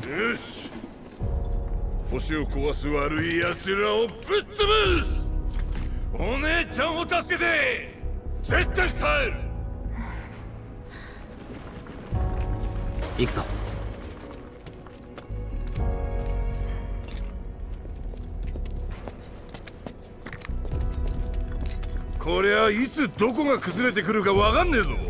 よし、星を壊す悪い奴らをぶっ潰す。お姉ちゃんを助けて絶対帰る。 行くぞ。 こりゃいつどこが崩れてくるかわかんねえぞ。 ね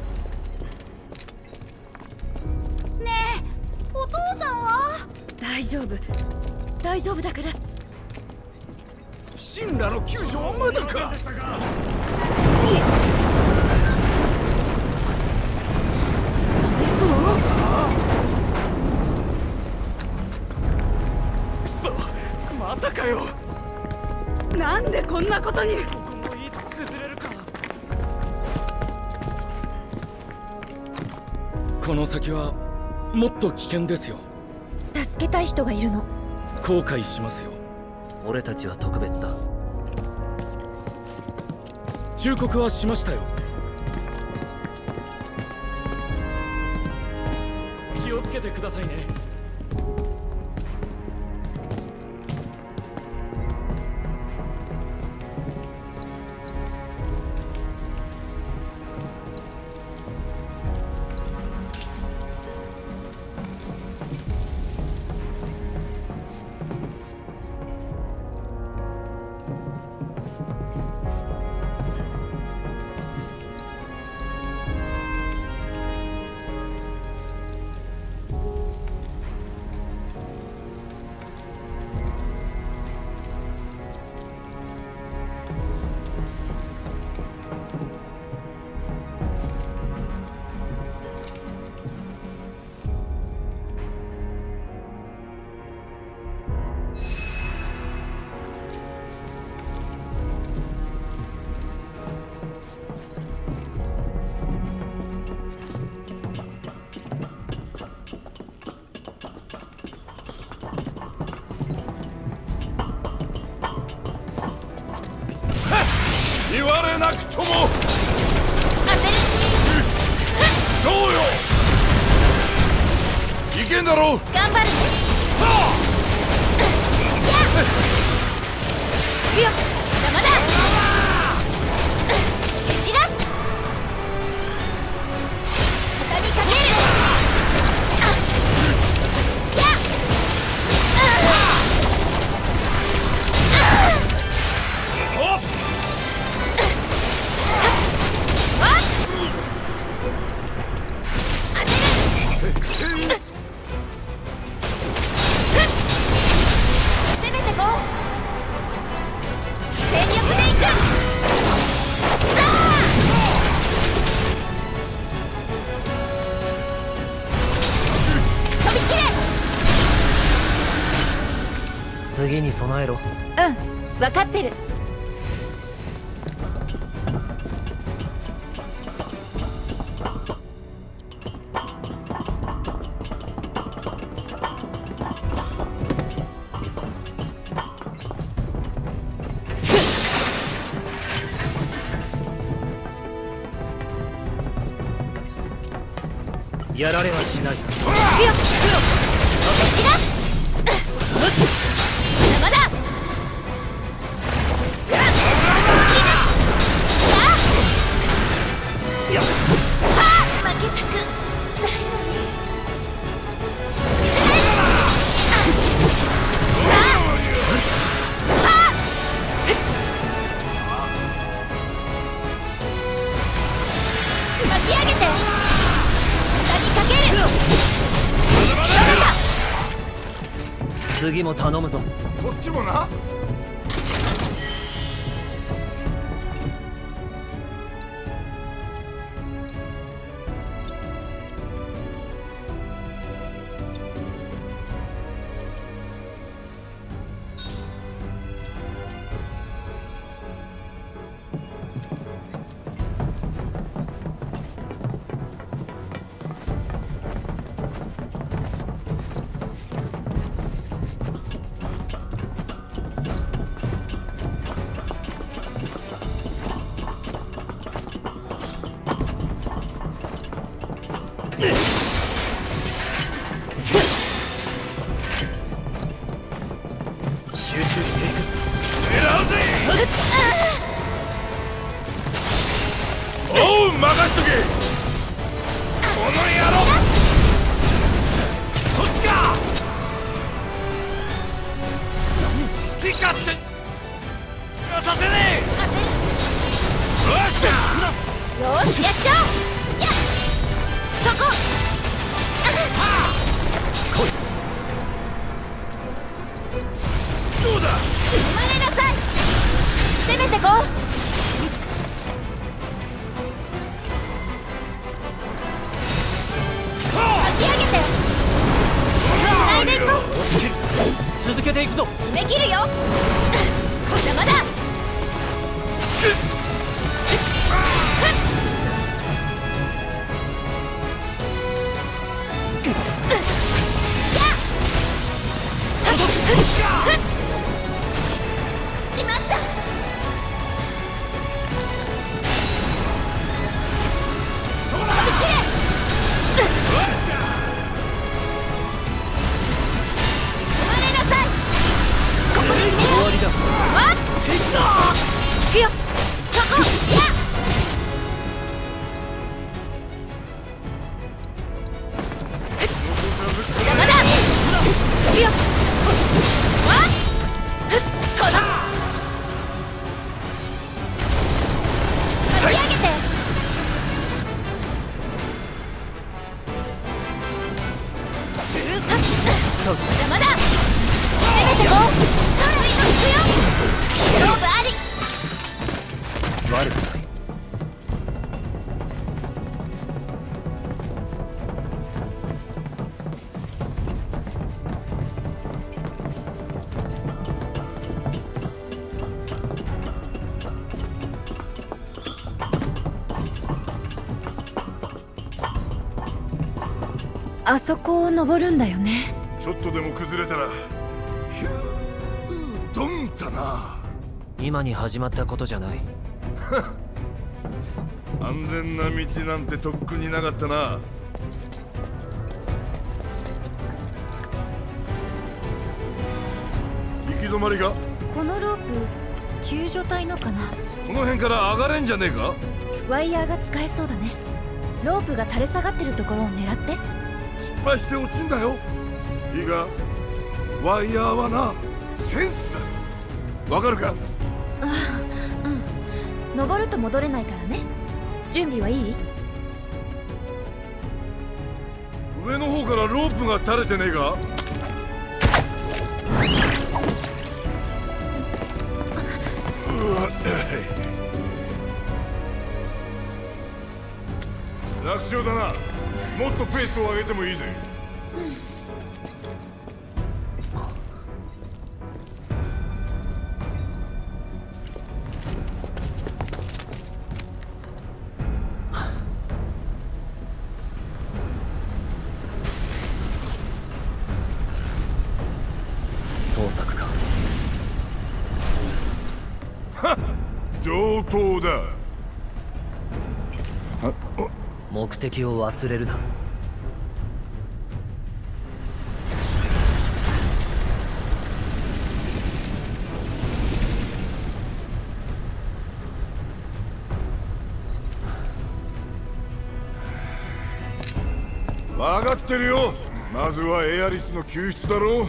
え、お父さんは？ 大丈夫、大丈夫だから。 シンラの救助はまだか。 なんでそう？くそ、またかよ。 なんでこんなことに。 ここもいつ崩れるか。 この先はもっと危険ですよ。 助けたい人がいるの。 後悔しますよ。 俺たちは特別だ。 忠告はしましたよ。気をつけてくださいね。 言われなくとも当てる。 どうよ、いけんだろう。 頑張る。いや、邪魔だ。蹴散らす。畳みかける。やっ。 おっ、 次に備えろ。 うん、分かってる。 やられはしない。 邪魔だ。負けたくないのに。巻き上げて。畳みかける。 次も頼むぞ。 こっちもな。 野郎、そっちか。好き勝手させねえ。よっしゃ、 よーし、やっちゃおう。やっ、そこ。 来い。 どうだ。 生まれなさい。攻めてこう。巻き上げて。繋いでいこう。 押し切る。続けていくぞ。 決めきるよ。邪魔だ。しまった。飛び散れ。止まれなさい。ここにいてよ。 終わりだ。 わっ、行くよ。そこ。やっ、邪魔だ。行くよ。わっ、この巻き上げて。邪魔だ。攻めてこう。行くよ。ロープあり。 悪くない。 あそこを登るんだよね。 ちょっとでも崩れたらヒュードンだな。 今に始まったことじゃない。 安全な道なんてとっくになかったな。行き止まりが。 このロープ救助隊のかな。 この辺から上がれんじゃねえか。 ワイヤーが使えそうだね。ロープが垂れ下がってるところを狙って。 失敗して落ちんだよ。いいが、ワイヤーはな、センスだ。わかるか。 うん。登ると戻れないからね。準備はいい？ 上の方からロープが垂れてねえか。楽勝だな。もっとペースを上げてもいいぜ。 捜索か。 はっ、上等だ。 目的を忘れるな。 分かってるよ。まずはエアリスの救出だろう。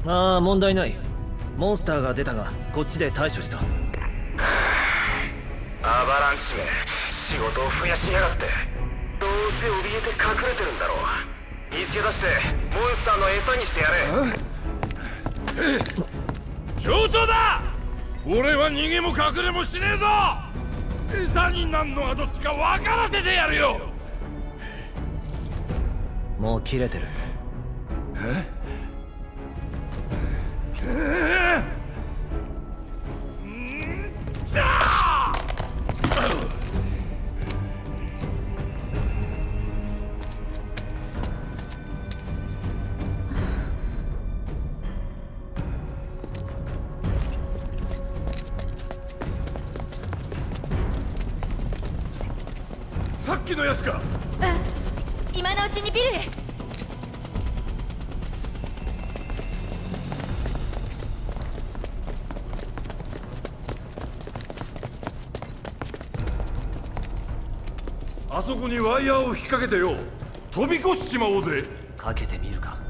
ああ、問題ない。モンスターが出たがこっちで対処した。 アバランチめ、仕事を増やしやがって。どうせ怯えて隠れてるんだろう。見つけ出してモンスターの餌にしてやれ。 上等だ。俺は逃げも隠れもしねえぞ。餌になんのはどっちか分からせてやるよ。 もう切れてる。 さっきのやつか。 今のうちにビルへ。 あそこにワイヤーを引っ掛けてよ、飛び越しちまおうぜ。 かけてみるか。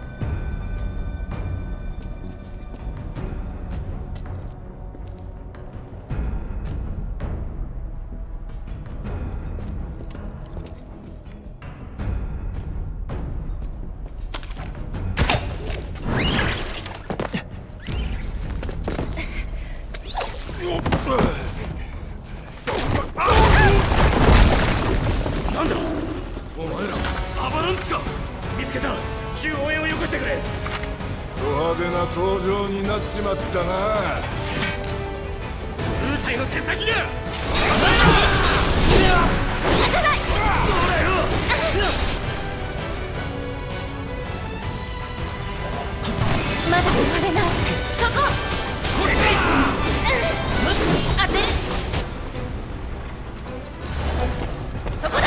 なんだお前ら、アバランチか。見つけた。至急応援をよこしてくれ。ド派手な登場になっちまったな。部隊の手先がまだ終われない。そこ当てる。そこだ。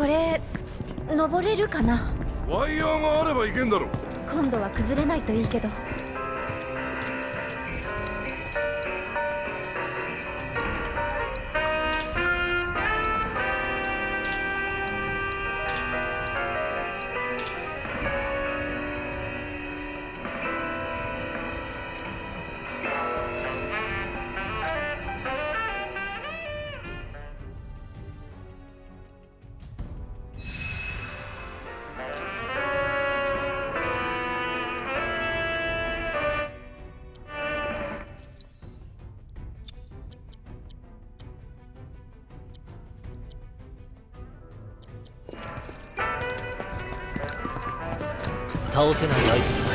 これ登れるかな。 ワイヤーがあればいけんだろ。 今度は崩れないといいけど。 倒せない相手じゃない。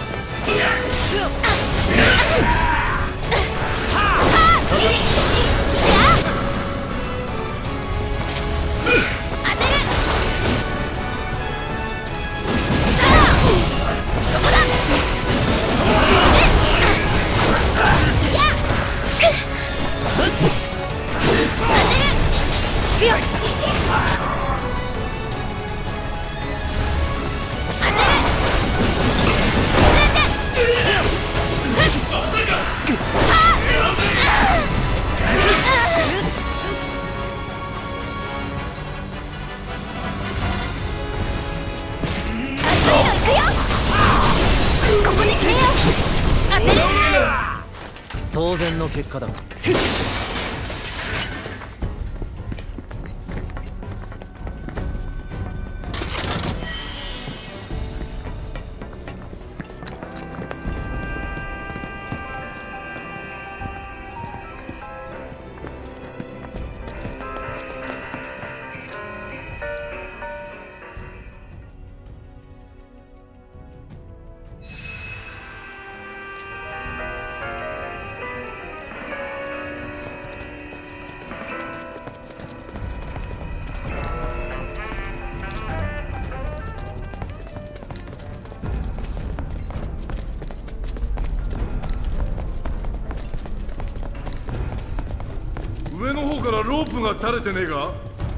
当然の結果だ。 上の方からロープが垂れてねえか？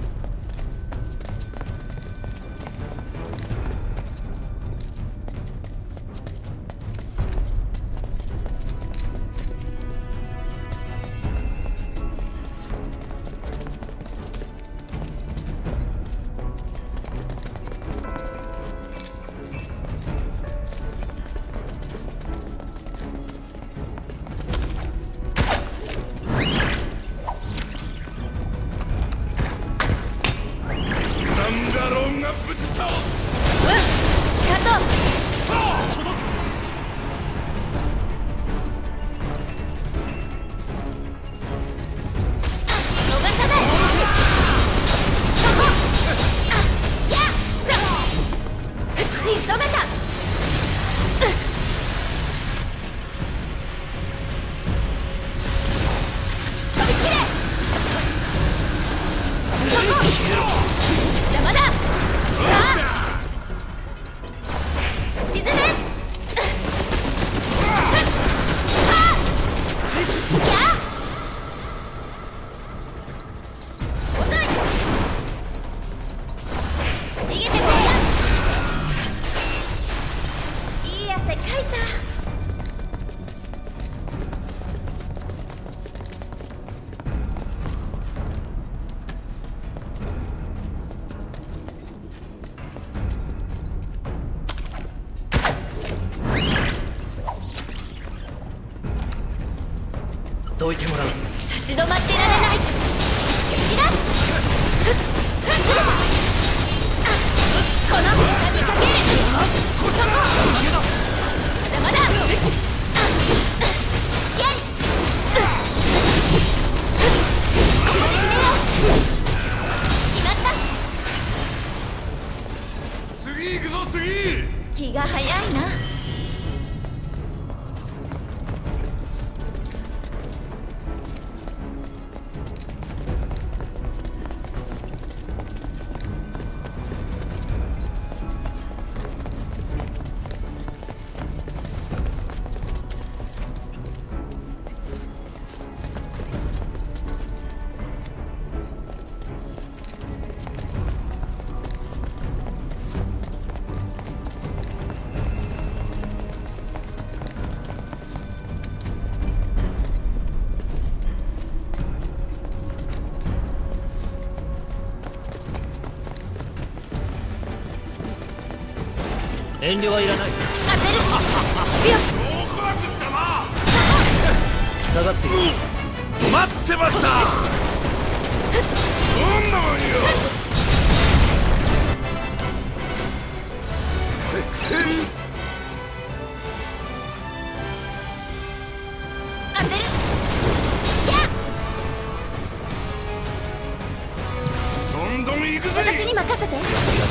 どいてもらう。 立ち止まってられない。いらっこの波かける。そこまだまだやりここで決めよう。決まった。 次行くぞ次。 気が早いな。 遠慮はいらない。 当てる。ビヨそう来なくっちゃな。 下がっている。 待ってました。どんなもんよ。 当てる。 どんどん行くぜ。 私に任せて。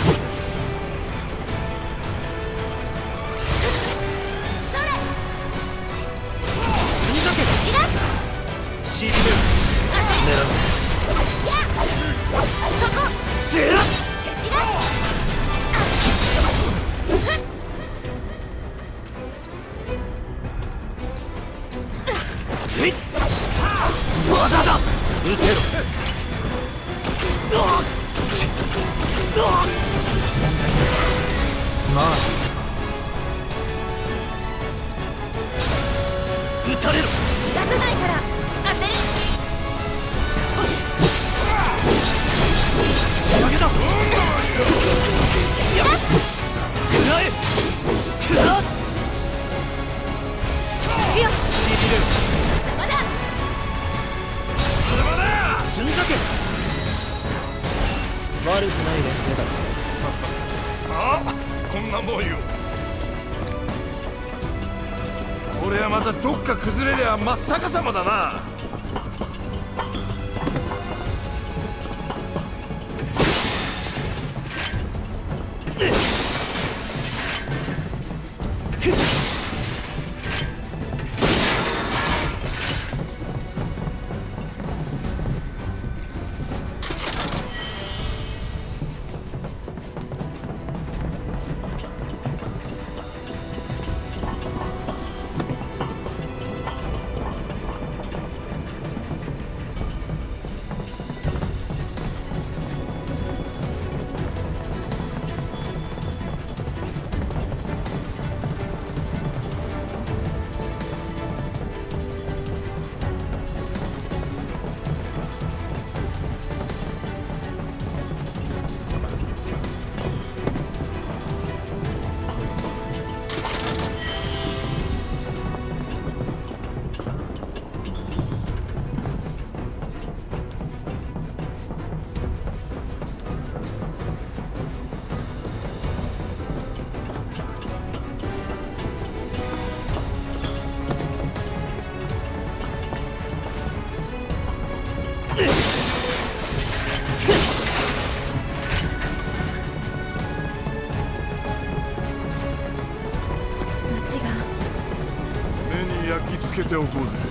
シール狙う。出らまだだ。うせろ。まあ撃たれろ。 出さないから。当てる。 仕掛けだ。食らえ。食らっ。 ビヨしびれる。 まだまだ。 すんだけ。悪くない連携だ。 あ、こんなもんよ。これはまたどっか崩れりゃ真っ逆さまだな。焼き付けておこうぜ。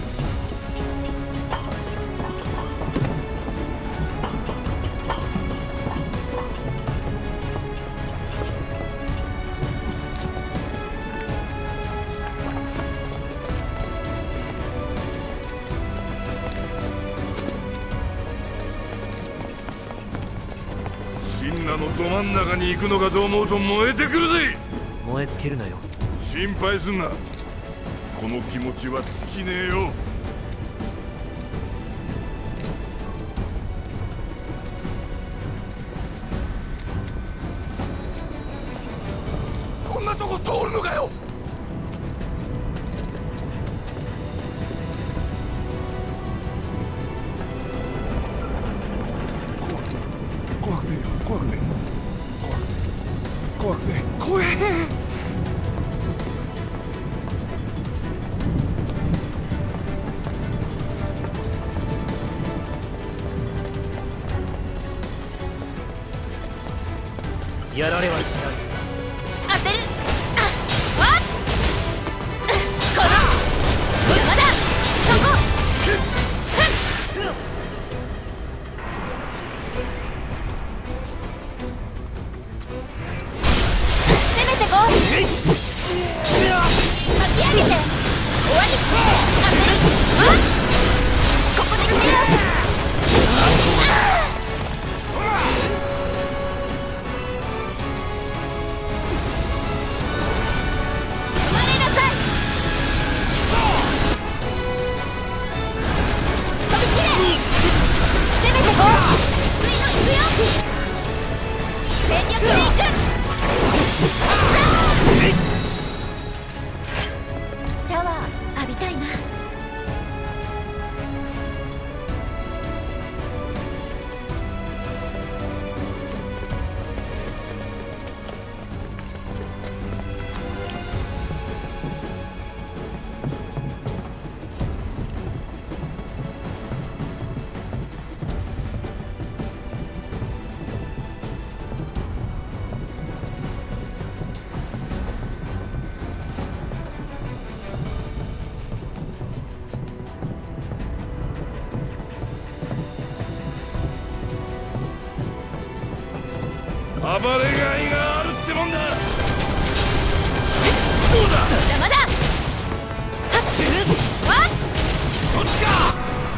シンナのど真ん中に行くのかと思うと燃えてくるぜ。 燃え尽きるなよ。 心配すんな。この気持ちは尽きねえよ。こんなとこ通るのかよ。怖くねえよ。怖くねえ。怖くねえ。怖え。 やられはしない。 当てる。あ、わっ。この山だ。そこ。攻めてこう。巻き上げて終わり。当てる。わっ。ここで決めよう。全力でいく。 シャワー浴びたいな。 暴れがいがあるってもんだ。どうだ。 邪魔だ。はっわっそっちか。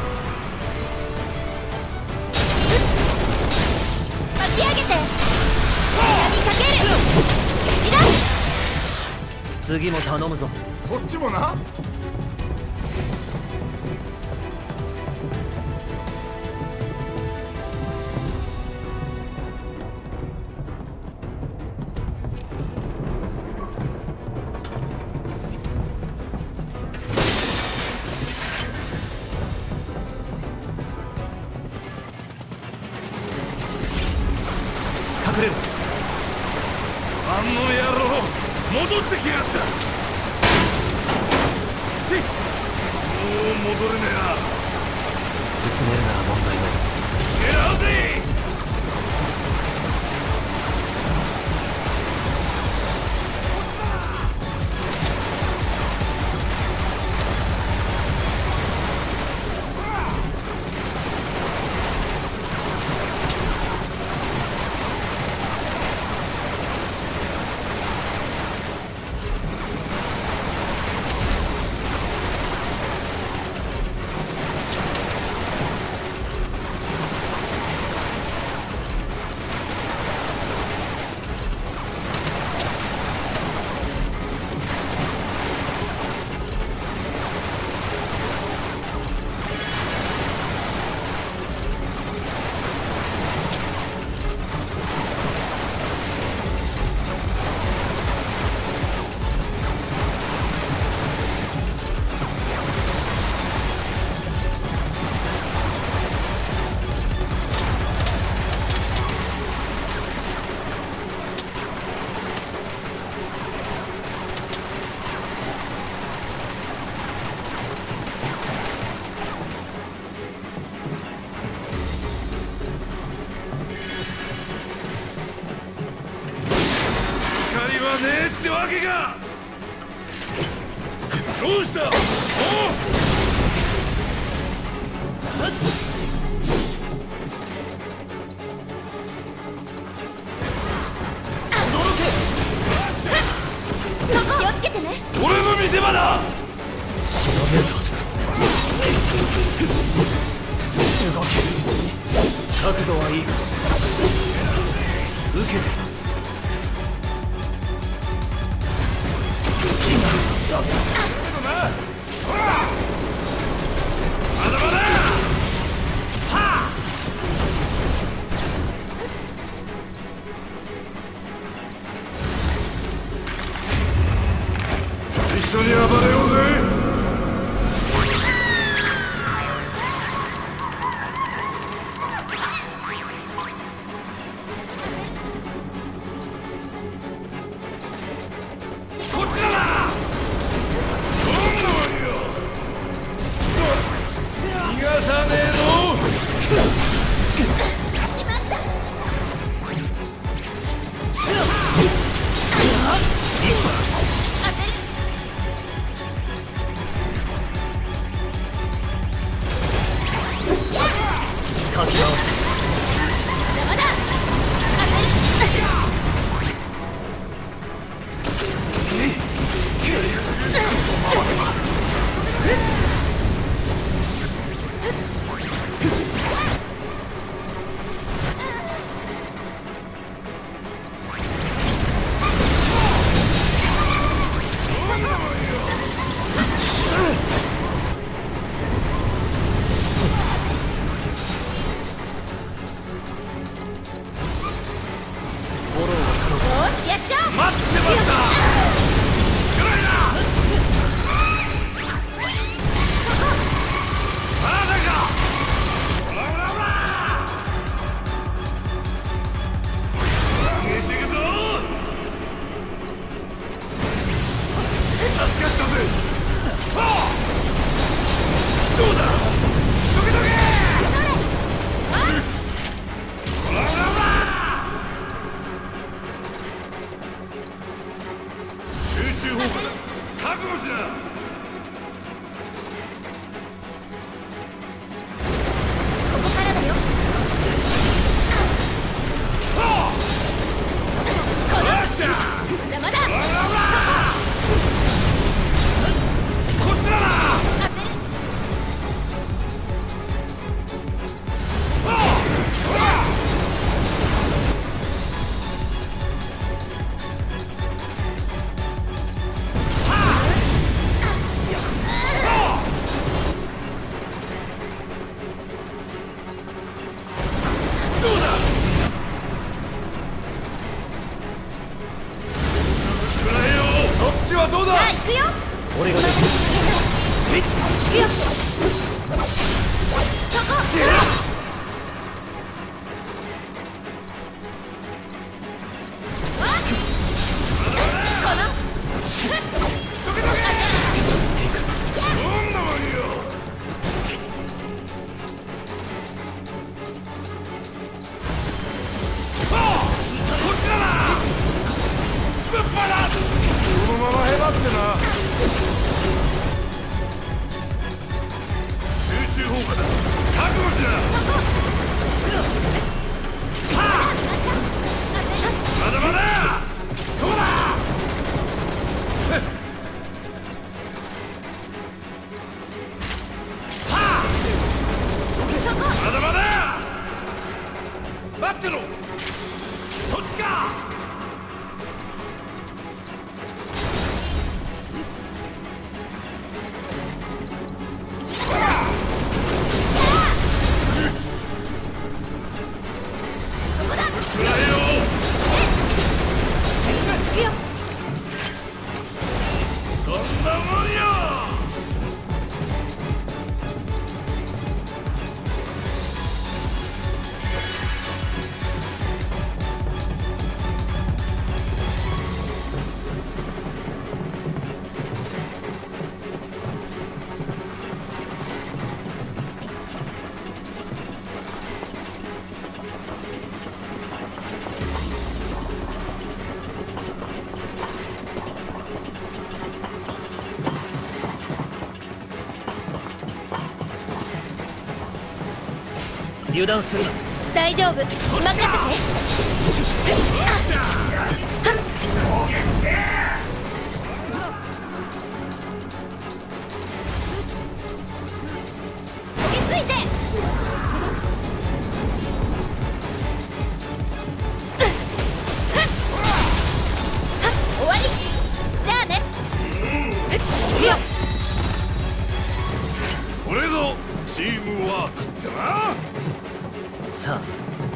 巻き上げて畳みかける。蹴りだ。 次も頼むぞ。 そっちもな。 隠れる。 あの野郎戻ってきやがった。もう戻れねえな。 進めるなら問題ない。 狙うぜ。ねえってわけか。どうした。おう。 そこ気をつけてね。 俺の見せ場だ。 角度はいい。受けて。 まだまだ。はあ。一緒に暴れようぜ。 油断するな。 大丈夫、任せて。焦げついて。終わり。じゃあね。 これぞチームワークってな。 さあ、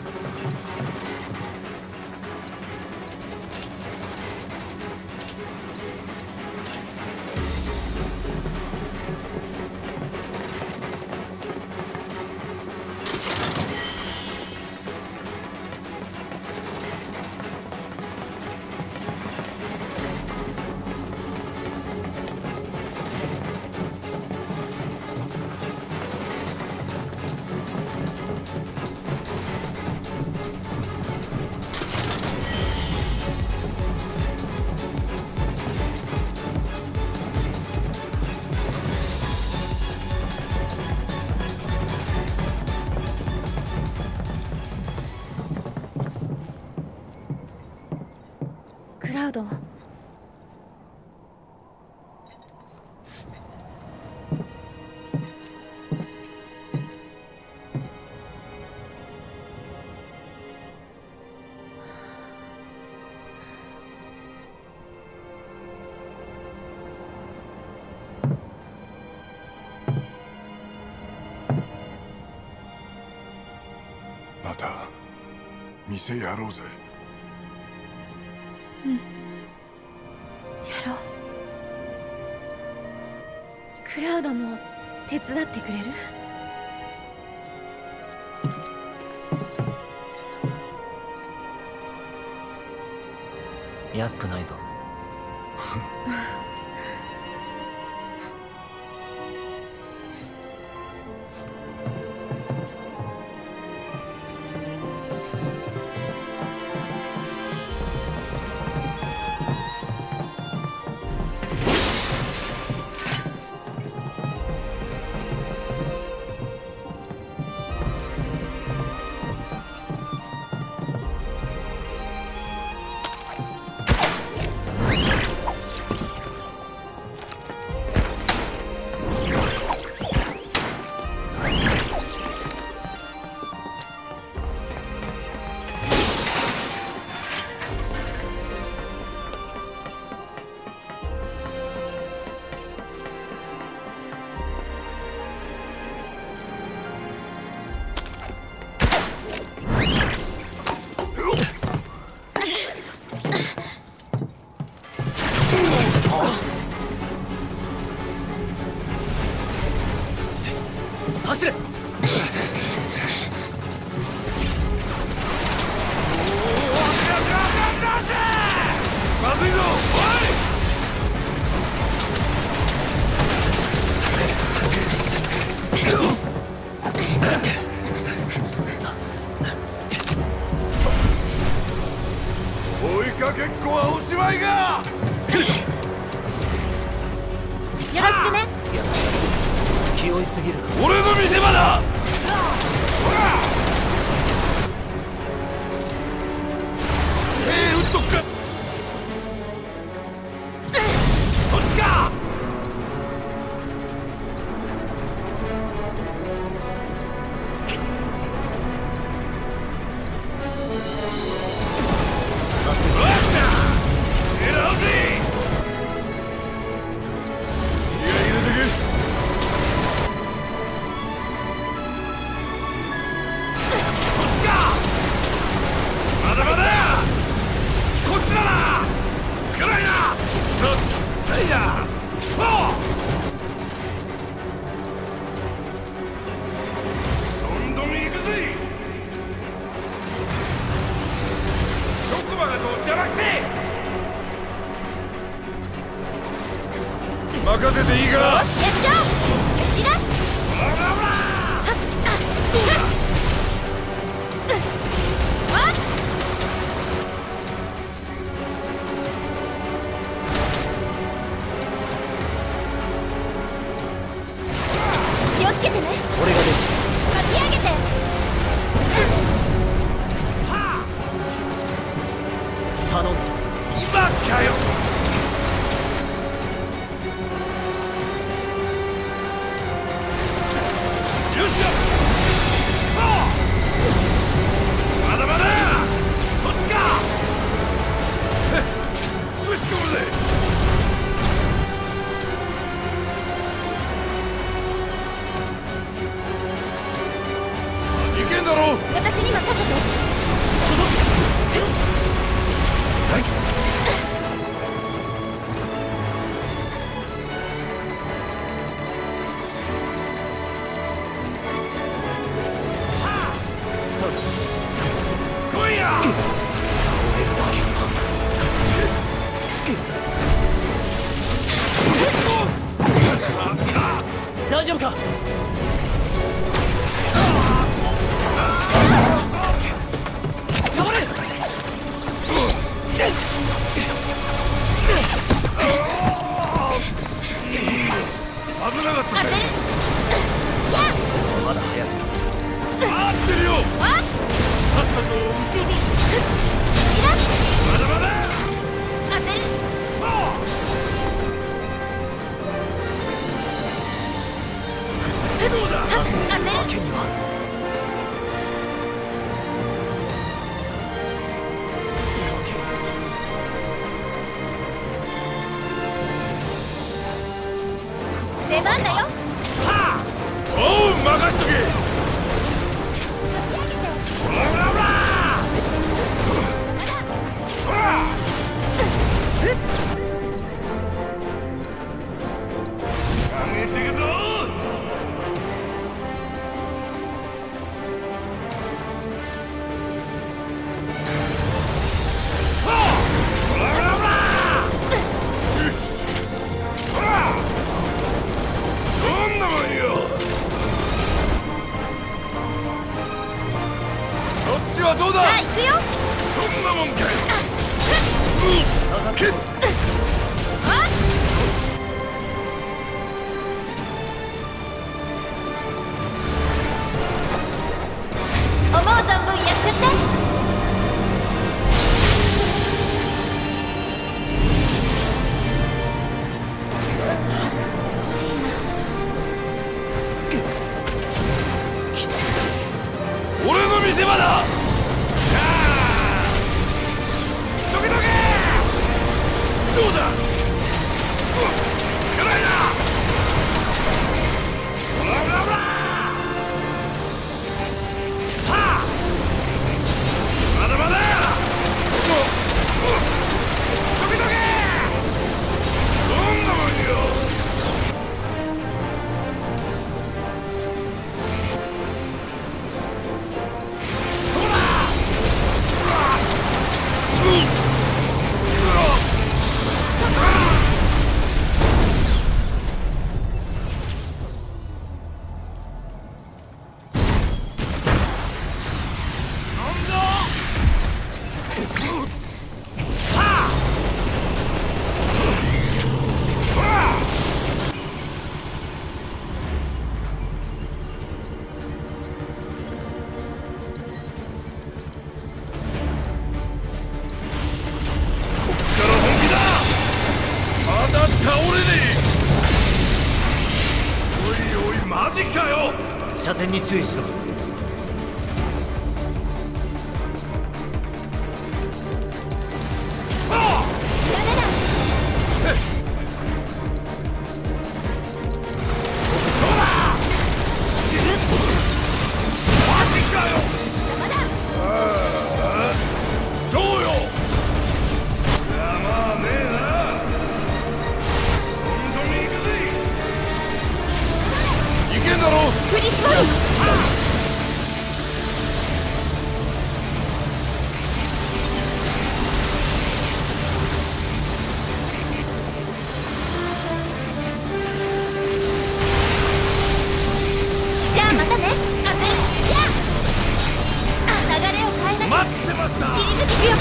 クラウド。 また店やろうぜ。 やろう。クラウドも手伝ってくれる？ 安くないぞ。走れ。 まずいぞ。追いかけっこはおしまいが。 よろしくね。 気負いすぎる。 俺の見せ場だ。打っとくか。そっちか。任せていいか。 よし、やっちゃおう。こちら。気をつけてね。 俺が出る。 巻き上げて。 いけんだろ。 私に任せて。 来いや。 大丈夫か。 危なかったぜ。 まだ早い。 待ってるよ。さっさと撃ち落とす。まだまだ。 当てる。 どうだ。 当てる。 負けには。 出番だよ。 おう、任しとけ。上げてくぞ。どんなもんよ。そっちはどうだ。 さあ行くよ。 そんなもんかよ。けっ。 思う存分やっちゃって。 俺の見せ場だ。さあどけどけ。どうだ。やらいな。ほらほらほら。はあ。まだまだ。どけどけ。どんなもんよ。マジかよ。 車線に注意しろ。 振り絞る。じゃあまたね。流れを変えなきゃ。 待ってました。 切り抜けるよ。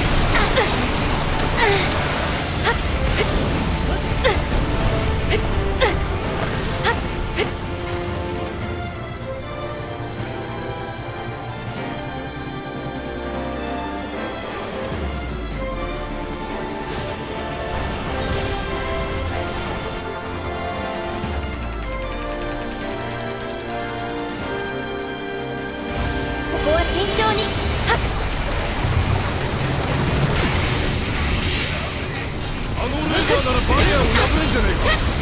ここは慎重に。 あのレーザーならバリアを破れんじゃねえか。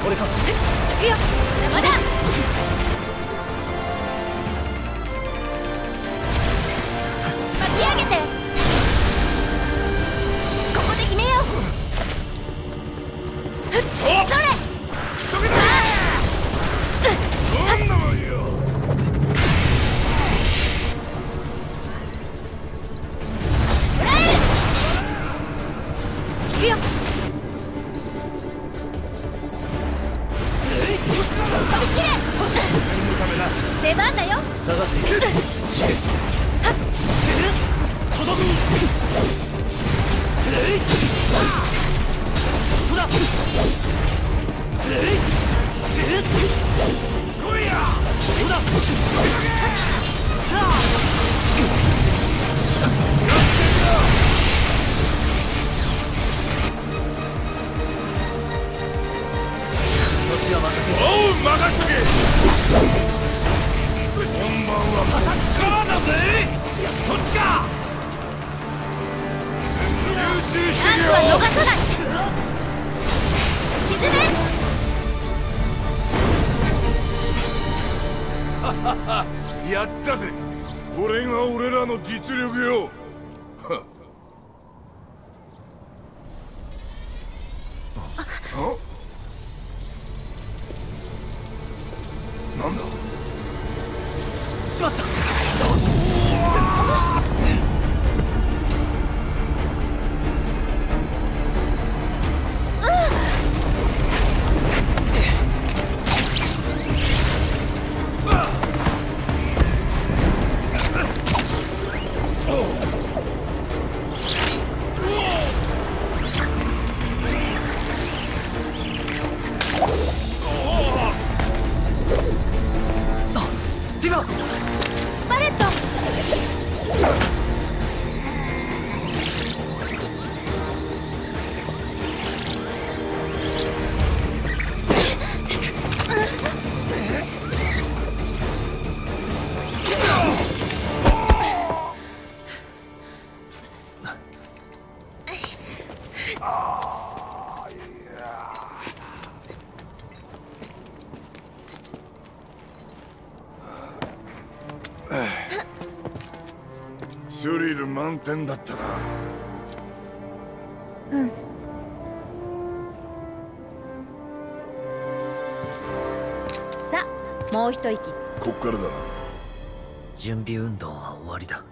これか。 いくよ。まだ巻き上げて。ここで決めよう。それ。 そんなもんよ。 いくよ。飛び散れ。出番だよ。 下がっていく。 届く。ほら。来いや。ほら。 そっちは任せる。 おう任しとけ。本番はこっからだぜ。そっちか。集中してけよ。 チャンスは逃さない。沈め。 やったぜ。これが俺らの実力よ。なんだ。 しまった。 ティバ。 バレット。 スリル満点だったな。 さあもう一息。 こっからだな。 準備運動は終わりだ。